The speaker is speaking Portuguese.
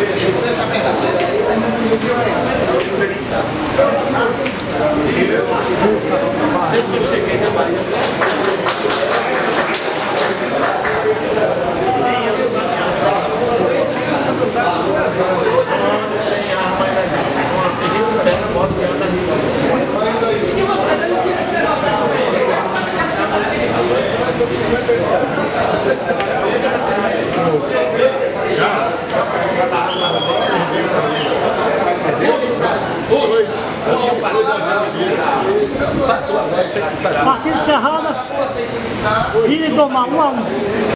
Partida encerrada, Vila e Domar 1 a 1.